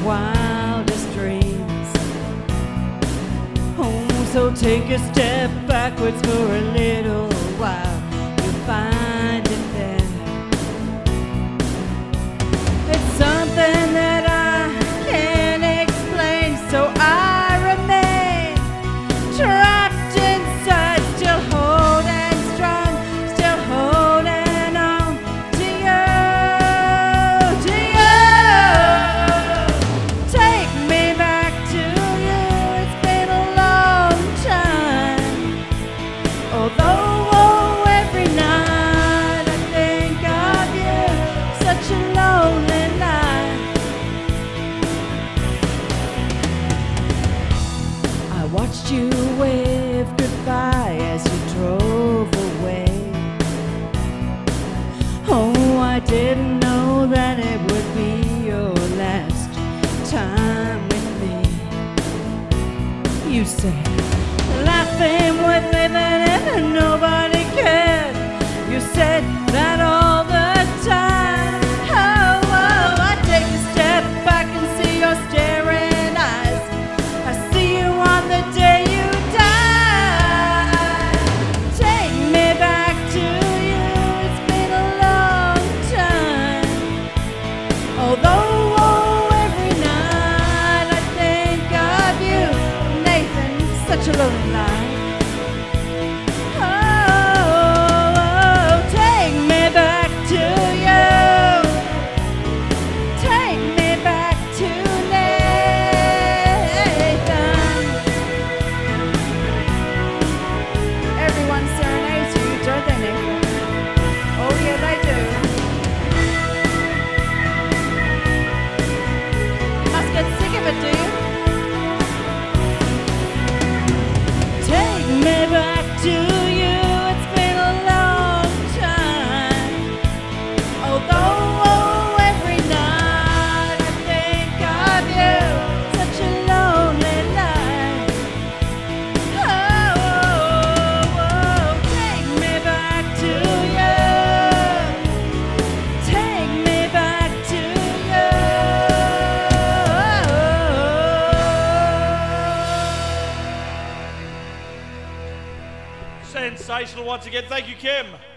wildest dreams. Oh, so take a step backwards for a little while. You'll find it there. It's something that I can't explain, so I remain trapped inside, still holding strong, still holding on to you, to you. Take me back to you, it's been a long time. Although every night I think of you, such a lonely night. I watched you wave goodbye as you drove away. Oh, I didn't know that it would be your last time with me. You said, laughing with living and nobody cared. You said that all the time. Oh, oh, I take a step back and see your staring eyes. I see you on the day you died. Take me back to you, it's been a long time. Although every night I think of you, Nathan, such a lonely life. Sensational once again. Thank you, Kim.